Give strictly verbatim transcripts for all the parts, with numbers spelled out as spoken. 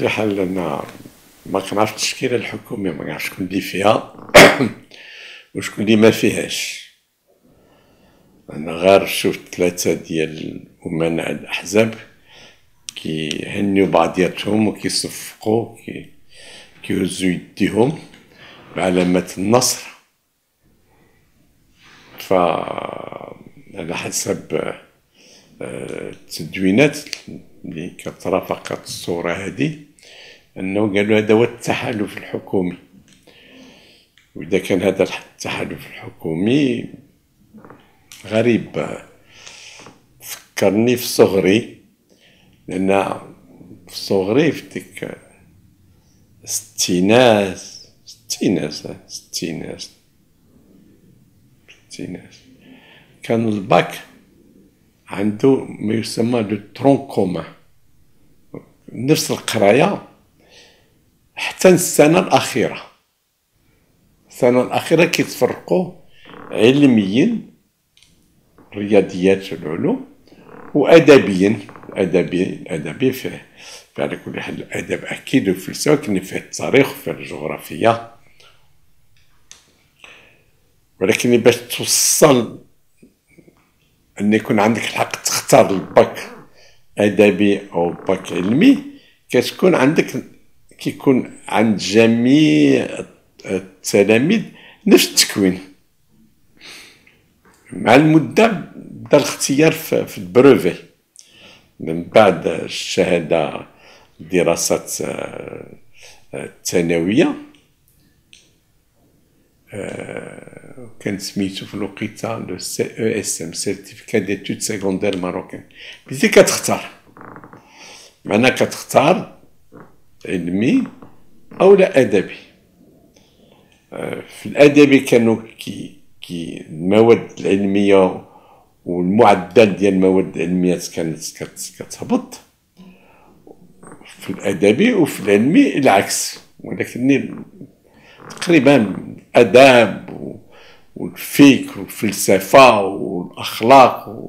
كل حال انا ما كنعرف التشكيله الحكوميه، ما كنعرف شكون اللي فيها وشكون اللي ما فيهاش. انا غير شفت ثلاثه ديال امناء الاحزاب كيهنيو بعضياتهم وكيصفقوا كي كيهزوا يديهم بعلامة النصر. ف على حسب التدوينات اللي كترافقت الصورة هذه أنه قالوا هذا هو التحالف الحكومي. وإذا كان هذا التحالف الحكومي غريب، فكرني في صغري، لأن في صغري في ديك ستينات ستينات ستينات ستينات كان الباك عنده ما يسمى لو ترون كومان، نفس القراية حتى السنة الأخيرة. السنة الأخيرة كيتفرقوا علميا، رياضيات والعلوم، وأدبيا. أدبي الأدبي فيه على كل حال الأدب أكيد، والفلسفة كاين فيه التاريخ وفيه الجغرافيا. ولكن باش توصل أن يكون عندك الحق تختار الباك أدبي أو باك علمي، كتكون عندك كيكون عند جميع التلاميذ نفس التكوين. مع المدة بدا الاختيار في البروفي من بعد الشهادة الدراسات الثانوية. كان سميتو في الوقيته لو سي او اس ام، سيرتيفيكا ديتود سيكوندير ماروكان. بديتي كتختار، معناها كتختار علمي او لا ادبي. في الادبي كانوا كي كي المواد العلميه والمعدل ديال المواد العلميه كانت كتهبط في الادبي، وفي العلمي العكس. ولكن تقريبا الاداب والفيك والفلسفه والاخلاق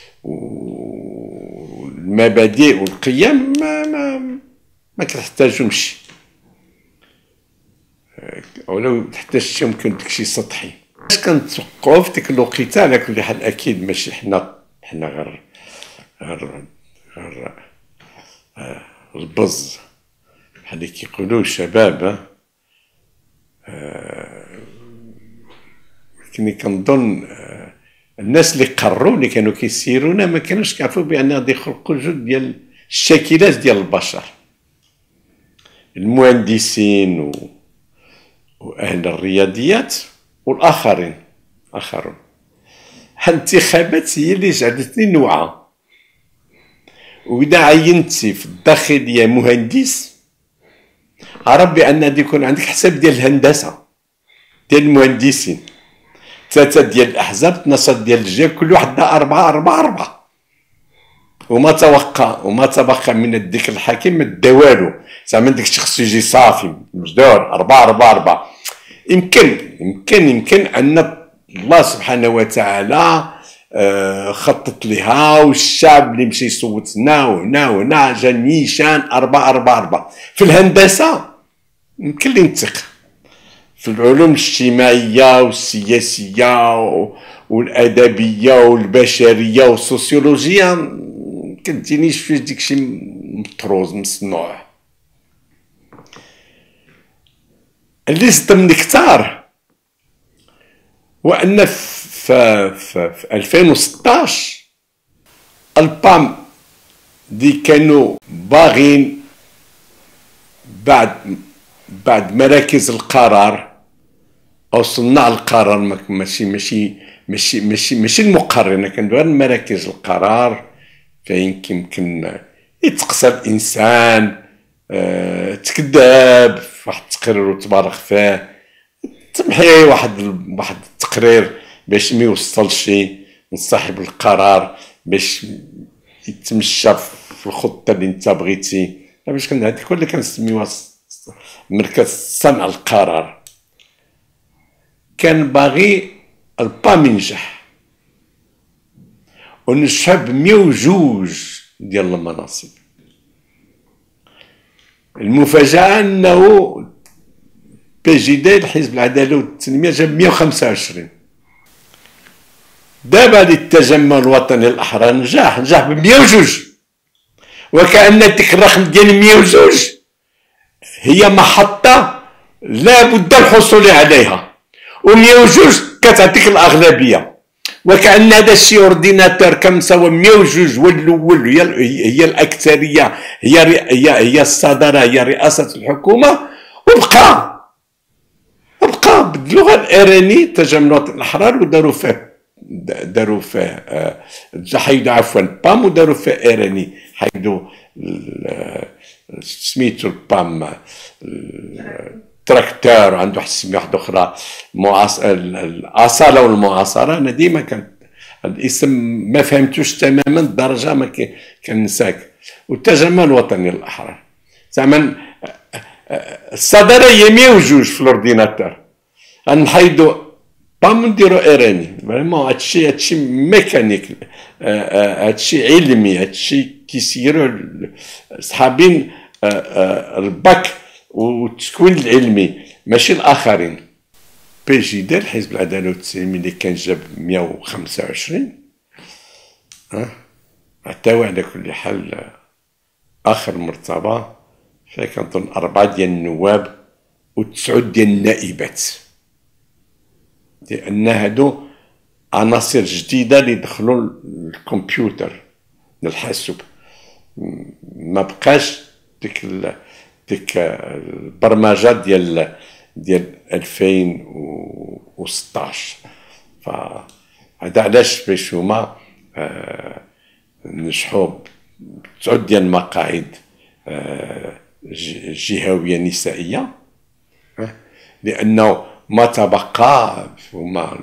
والمبادئ والقيم ما ما ما كتحتاجهمش، ولو تحتاجتهم كان داكشي سطحي. اش كنتوقعوا في ديك الوقيته على كل حال اكيد ماشي حنا حنا غير غير غير البز بحال اللي كيقولوا الشباب. ولكن كنظن الناس اللي قرروا اللي كانوا كيسيرونا ما كانوش كيعرفوا بان غادي يخلقوا جوج ديال الشاكلات ديال البشر، المهندسين و... واهل الرياضيات والاخرين اخرون. الانتخابات هي اللي جعلتني نوعى، واذا عينتي في الداخليه مهندس عرف بان غادي يكون عندك حساب ديال الهندسه ديال المهندسين، ثلاثه ديال الاحزاب، اثناش ديال الجهه، كل واحد دا اربعه اربعه اربعه، وما توقع وما تبقى من الذكر الحكيم ما دا والو. زعما داك الشيء خصو يجي صافي مجدور اربعه اربعه اربعه. يمكن يمكن يمكن ان الله سبحانه وتعالى خطط لها، والشعب اللي مشى يصوت هنا وهنا وهنا جا نيشان اربعه اربعه اربعه. في الهندسه يمكن لي نثق، في العلوم الاجتماعيه والسياسيه والادبيه والبشريه والسوسيولوجيه كتجينيش فيه داكشي مطروز مصنوع. اللي صدمني كثار هو ان في, في, في ألفين وستطاش البام دي كانوا باغين بعد بعد مراكز القرار او صناع القرار، ماشي ماشي ماشي ماشي ماشي المقررين، كندوي غير مراكز القرار فين يمكن يتقصى الانسان، أه تكذب في واحد التقرير وتبارك فيه، تمحي واحد واحد التقرير باش ما يوصلش من صاحب القرار باش يتمشى في الخطه اللي انت بغيتي. باش كان هذيك اللي كنسميوها مركز صنع القرار، كان باغي البام ينجح ونجحب مية وجوج ديال المناصب. المفاجأة أنه بي جي دي الحزب العدالة والتنمية جاب مئة وخمسة وعشرين. دابا للتجمع الوطني الأحرار نجاح نجاح ب مئة وجوج، وكأن ديك الرقم ديال مئة وجوج هي محطة لا بد الحصول عليها، و100 وجوج كتعطيك الأغلبية، وكأن هذا الشيء اورديناتور كمساوى مئة وجوج هو الأول، هي هي الأكثرية، هي هي هي الصدارة، هي رئاسة الحكومة، وبقى بقى باللغة الإيرانية التجمع الأحرار وداروا فيه داروا فيه حيدوا عفوا بام وداروا فيه إيراني، حيدوا سميتو البام تراكتور، عنده واحد السميه واحده اخرى الاصاله والمعاصره. انا ديما كان الاسم ما فهمتوش تماما الدرجه ما كنساك. والتجمع الوطني الاحرار زعما الصداره هي مئة وجوج في الاورديناتور، غنحيدو بام نديرو ايراني. فريمون هادشي هادشي ميكانيك، هادشي علمي، هادشي كيسيروا صحابين الباك والتكوين العلمي ماشي الاخرين. بي جي دي الحزب العداله والتنميه اللي كان جاب مئة وخمسة وعشرين، ها عطاو على كل حال اخر مرتبه فيها كنظن اربعه ديال النواب وتسعه ديال النائبات، لان هادو عناصر جديده اللي دخلوا الكمبيوتر الحاسوب. ما بقاش ديك ديك البرمجه ديال ديال ألفين وستطاش. فهذا علاش باش هما آه نجحوا بتسعه ديال المقاعد آه جهويه نسائيه، لانه ما تبقى هما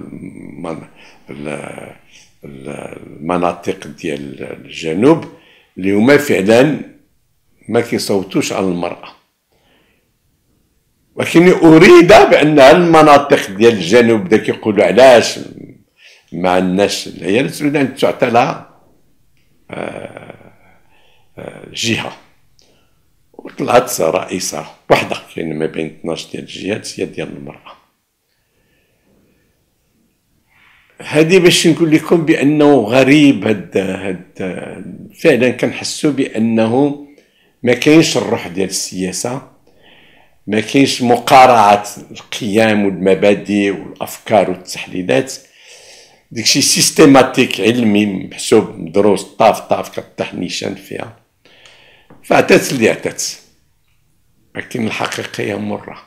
المناطق ديال الجنوب اللي هما فعلا ما كيصوتوش على المرأة، ولكن أريد بأن المناطق ديال الجنوب دا كيقولوا علاش ما عندناش العيالات، تريد أن تعطى لها جهة، وطلعت رئيسة وحدة كاين ما بين اثناش ديال الجهات هي ديال المرأة. هذه باش نقول لكم بأنه غريب هاد هاد فعلا كنحسوا بأنه ما كاينش الروح ديال السياسة، ما كاينش مقارعة القيم والمبادئ والأفكار والتحليلات، داكشي سيستيماتيك علمي محسوب مدروس طاف طاف كطيح نيشان فيها، فعطات اللي عطات، لكن الحقيقة مرة.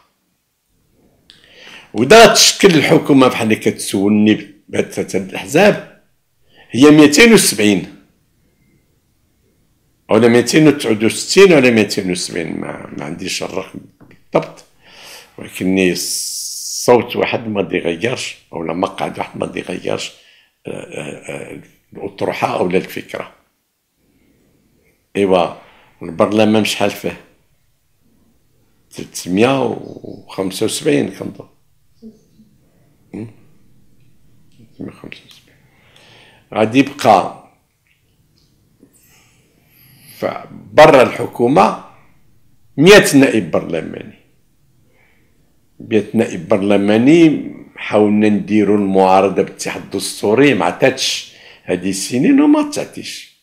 ودا تشكل الحكومة بحال اللي كتسولني بهاد ثلاثة الأحزاب هي مئتين وسبعين ولا مئتين وتسعة وستين ولا مئتين وسبعين، ما, ما عنديش الرقم بالضبط، ولكن صوت واحد ما يغيرش ولا مقعد واحد ما يغيرش الأطروحة أو الفكرة. إيوا البرلمان شحال فيه؟ ثلاثمئة وخمسة وسبعين كنظن، ثلاثمئة وخمسة وسبعين غادي يبقى برا الحكومة مئة نائب برلماني. مئة نائب برلماني حاولنا نديرو المعارضة بالاتحاد الدستوري ما عطاتش هذه السنين وما تعطيش.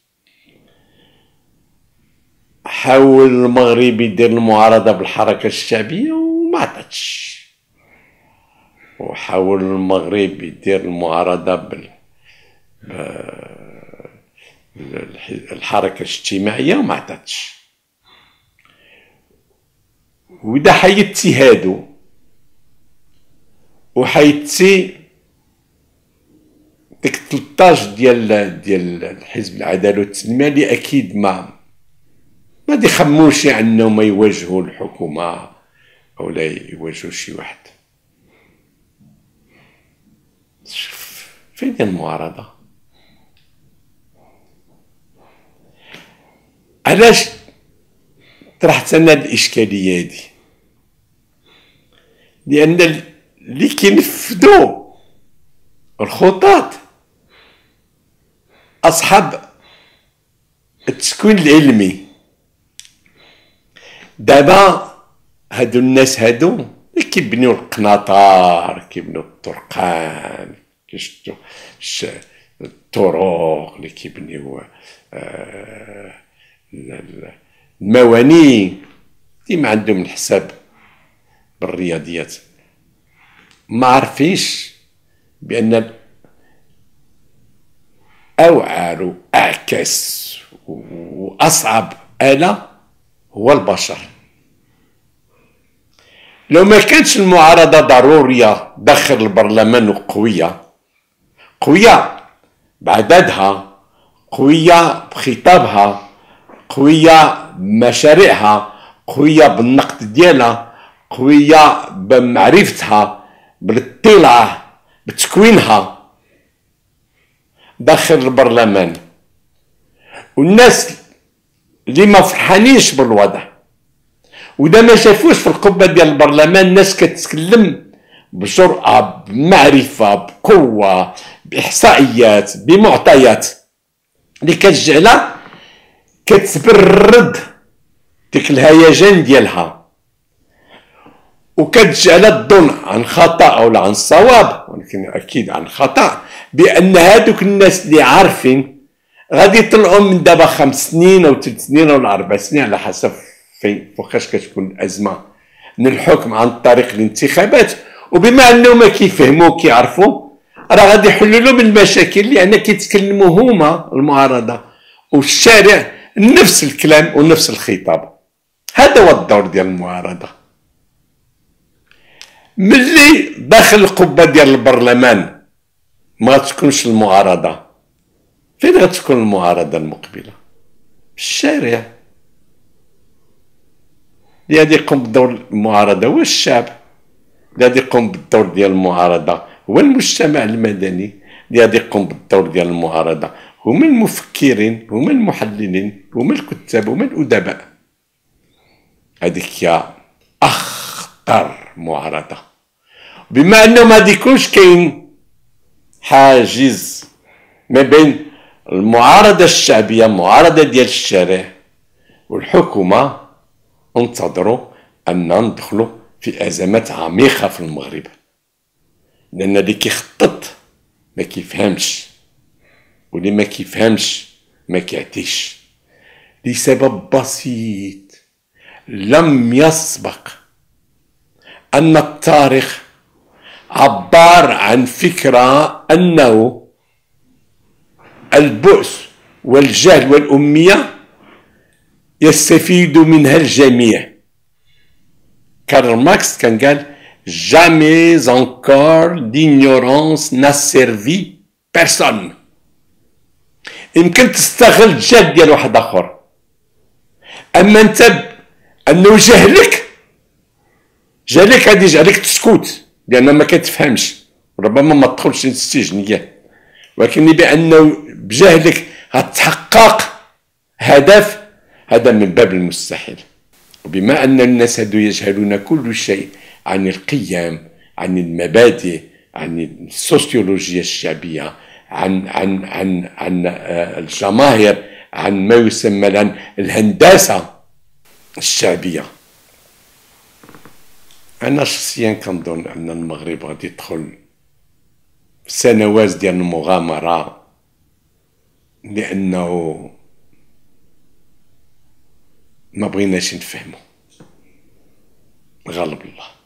حاول المغرب يدير المعارضة بالحركة الشعبية وما عطاتش، وحاول المغرب يدير المعارضة بال الحركة الاجتماعية وما عطاتش. وإذا حيدتي هادو وحيدتي ديك ثلاثطاش ديال ديال الحزب العدالة والتنمية اللي أكيد ما ما يخموش انهم يواجهوا الحكومة أو لا يواجهوا شي واحد، فين المعارضة؟ علاش طرحت انا الاشكاليه هذه؟ لان اللي كينفذوا الخطط اصحاب التكوين العلمي، دابا هادو الناس هادو اللي كيبنيو القناطر، كيبنيو الطرقان، كيشدو الطرق، اللي كيبنيو آه المواني، ديما عندهم الحساب بالرياضيات. ما عارفينش بأن أوعر وأعكس وأصعب آلة هو البشر. لو ما كانتش المعارضة ضرورية داخل البرلمان وقوية، قوية بعددها، قوية بخطابها، قوية بمشاريعها، قوية بالنقد ديالها، قوية بمعرفتها، بالاطلاع، بتكوينها داخل البرلمان، والناس اللي ما فرحانيش بالوضع ودا ما شافوش في القبة ديال البرلمان الناس كتتكلم بجرأة، بمعرفة، بقوة، بإحصائيات، بمعطيات اللي كتجعلها كتبرد ديك الهيجان ديالها، وكتجعلها تظن عن خطأ أو عن صواب، ولكن أكيد عن خطأ، بأن هادوك الناس اللي عارفين غادي يطلعوا من دابا خمس سنين أو ثلاث سنين أو أربع سنين على حسب فين فوقاش كتكون الأزمة من الحكم عن طريق الانتخابات، وبما أنهم ما كيفهموا كيعرفوا راه غادي يحلوا لهم المشاكل، لأن كيتكلموا هما المعارضة والشارع نفس الكلام ونفس الخطاب. هذا هو الدور ديال المعارضة. ملي داخل القبة ديال البرلمان ما تكونش المعارضة، فين غتكون المعارضة المقبلة؟ في الشارع. اللي غادي يقوم بدور المعارضة هو الشعب، اللي غادي يقوم بالدور ديال المعارضة هو المجتمع المدني، اللي غادي يقوم بالدور ديال المعارضة هما المفكرين، هما المحللين، هما الكتاب، هما الأدباء. هذيك هي أخطر معارضة. بما أنه ما يكونش كاين حاجز ما بين المعارضة الشعبية، المعارضة ديال الشارع، والحكومة، انتظروا أن ندخلوا في أزمات عميقة في المغرب، لأن اللي كيخطط ما كيفهمش، واللي ما كيفهمش ما كيعتيش، لسبب بسيط لم يسبق أن التاريخ عبر عن فكرة أنه البؤس والجهل والأمية يستفيد منها الجميع. كارل ماركس كان قال jamais encore l'ignorance n'a servi personne. يمكن تستغل الجهل ديال واحد اخر، اما انت انه جهلك جهلك غادي يجعلك تسكت لان ما كتفهمش، ربما ما تدخلش للسجن كاع، ولكن بانه بجهلك غتحقق هدف، هذا من باب المستحيل. وبما ان الناس هادو يجهلون كل شيء عن القيم، عن المبادئ، عن السوسيولوجيا الشعبيه، عن عن عن عن الجماهير، عن ما يسمى الان الهندسه الشعبيه، انا شخصيا كنظن ان المغرب غادي يدخل في سنوات ديال المغامره، لانه ما بغيناش نفهمو. غالب الله.